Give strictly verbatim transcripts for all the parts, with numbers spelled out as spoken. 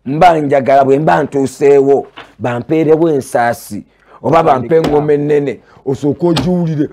mba njagala bwe mba ntuuseewo bampeerewo ensaasi oba bampe engoma ennene osooka ogiwulire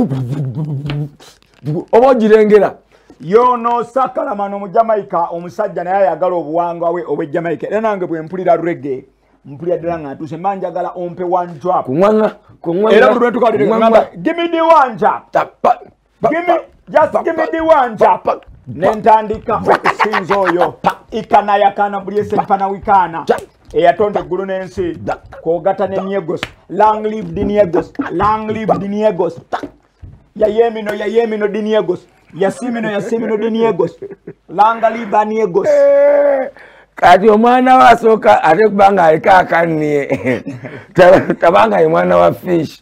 oba ogirengera yono Sakalamano mu Jamaica omusajja naye ayagala obuwangwa we obwe Jamaica era nange bwe mpulira reggae mpulira ddala nga ntuuse mba njagala ompe one drop kuŋŋaŋŋa kuŋŋaŋŋa era buli lwe tukalira ngamba give me the one drop give me just give me the one drop nentandika okusinza oyo ikanayakana buli esempana wikana eyatonda eggulu n'ensi kwogata ne Niegos long live the Niegos long live the Niegos yayemino yayemino the Niegos yasimino yasimino the Niegos long live the Niegos kati omwana wasooka ate kubanga aliko akannie tabanga ye mwana wa fish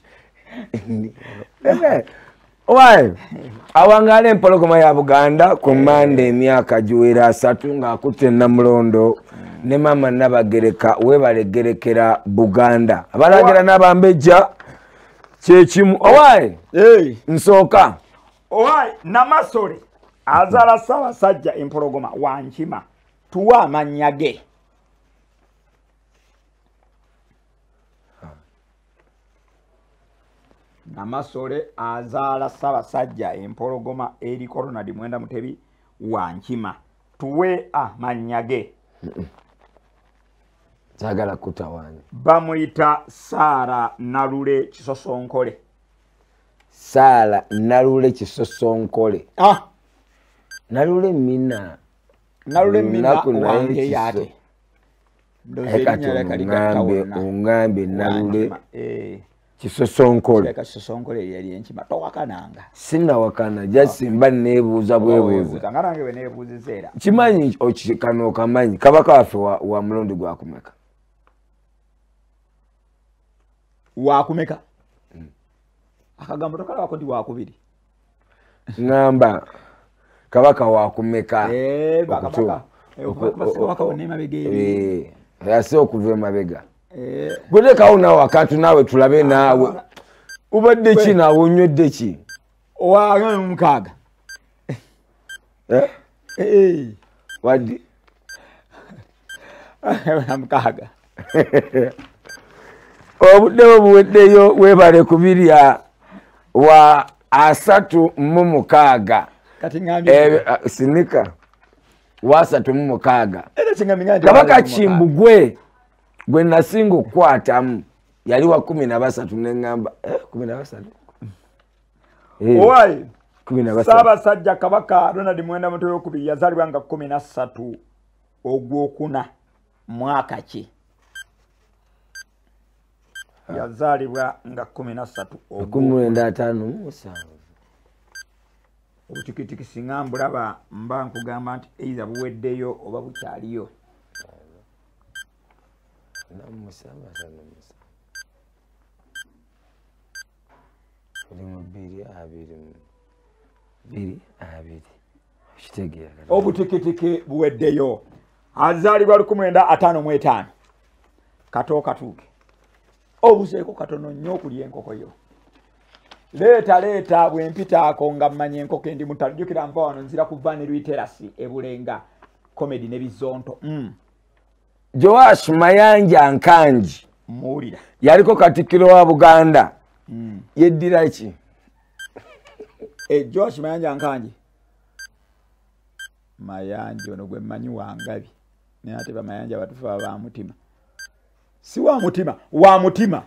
owaye awangala empologoma ya Buganda ku Mande emyaka giwera asatu ng'akutte Namulondo ne mama Nabagereka webalegerekera Buganda abalagera n'abambejja kyekimu owaye nsooka owaye Namasole azala Ssaabasajja empologoma Wankima tuwa amannya ge Namasole azaala Ssaabasajja empologoma eriko Ronald Mwenda Mutebi Wankima tuwe amannya ge kyagala kutawaanya bamuyita Saara Nalule Kisosonkole Saara Nalule Kisosonkole ah Nalule mina Nalule mina wange yate ngambe ungambe Nalule Kisosonkole Kisosonkole yali enkima towakananga sinna wakana jasi mba nebuuza bwebuuza ngarange we nebuuza era kimanyi okikano kamanyi kabaka waffe wa, wa Mulondo gwakumeka wakumeka mm. akagambo tokala wako ndi wakubiri ngamba kabaka wakumeka eh bakabaka waka onema bege eh yase okuva mabega eh goleka una wakati nawe tulabe nawe ubadde ki nawe onywedde ki owa mukaga eh eh wadi mukaga obudde obuweddeyo webale kubirya wa asatu mu mukaaga kati ngambi eh sinika wa asatu mu mukaaga era kingambi ngandi kabaka Kimbugwe gwe nasinga okukwatamu yali wa kumi na basatu n'engamba eh kumi na basatu owaye kumi na basatu Ssaabasajja Kabaka Ronald Mwenda Mutebi okubiri yazalibwa nga kumi na ssatu ogwokuna mwaka ki yazalibwa nga kumi na ssatu okumwenda ataano musanvu obutikitiki singa mbulaba mba nkugamba nti eiza buweddeyo oba bukyaliyo obutikitiki buweddeyo azalibwa lukumi lwenda ataano mu etaano kato katuuke obuseeko katono nnyo okulya enkoko yo leeta leeta bwe mpitaako nga mmanya enkoko endi mutajjukira mpa wano nzira ku Van Literasi ebulenga comedy ne bizonto mm. Joash Mayanja Nkanji muwulira yaliko Katikkiro wa Buganda mm. yeddira ki e Joash Mayanja Nkanji Mayanja ono gwe mmanyi wangabi naye ate bamayanja batufa ba mutima si wa mutima wa mutima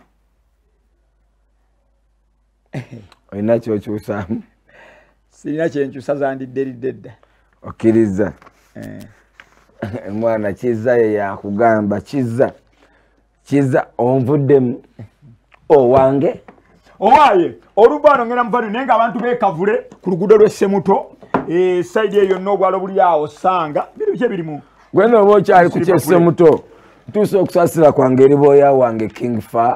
oyina kyokyusamu sirina kyenkyusa zandidderidde okkiriza eh. mwana kiza ye yakugamba kiza kiza onvuddemu owange owaye olubano ngena muvano naye nga abantu beekavule ku luguudo lw'Essemuto e side eyo yonna obwalo buli awo sanga biri biki ebirimu gwena oba okyali ku ky'Essemuto ntuusa okusasira kwange eribooya wange King Fa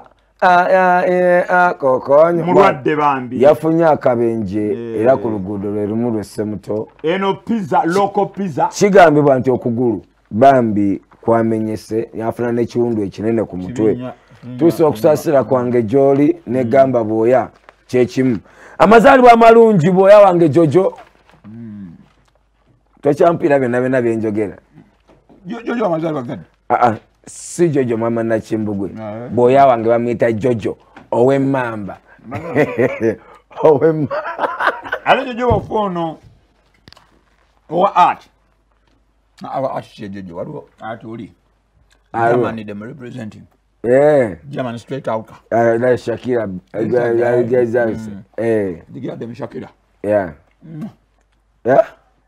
kokonyo mulwadde bambi yafunye akabenje era ku luguudo lwe lumu lw'Essemuto eno pizza local pizza kigambibwa nti okugulu bambi kwamenyese yafuna n'ekiwundu ekinene ku mutwe tuusa okusasira kwange gy'oli negamba bwoya kyekimu amazaalibwa amalungi bwoya wange jojo tokyampira byonna byonna byenjogera Jojo amazalibwa gani? Ah ah, si Jojo mama na Chimbugwe. Boya wange bamuyita Jojo ow'emmamba. Ow'emmamba. Ale Jojo wafono owa art. Our art she Jojo waliwo art oli. Germany them representing. Yeah. German straight out. Uh, that's Shakira. Uh, eh. They get them Shakira. Yeah. Mm. Yeah.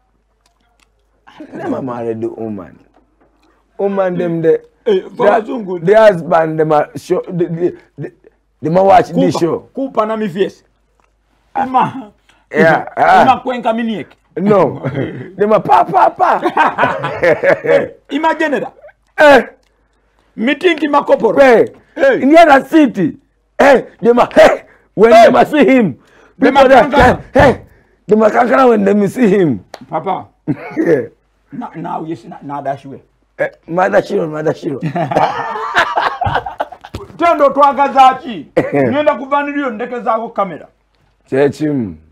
Never married the woman. Woman them the the, the husband them a show the the the, the man watch Kupa, this show. Kupa na mi face. Ima. Yeah. Ima kwenka miniek. No. Them a pa pa pa. Imagine that. Eh. Meeting in Makoporo. Hey. Hey. In the other city. Hey. Them a hey. When hey. them a see him. Them a hey. Hey. Them a kankana when them see him. Papa. Yeah. Now, now yes, now that's way. Eh, mother shiro, mother shiro. Tendo twagazachi. Nenda kuvanilio ndeke zako kamera. Chechim.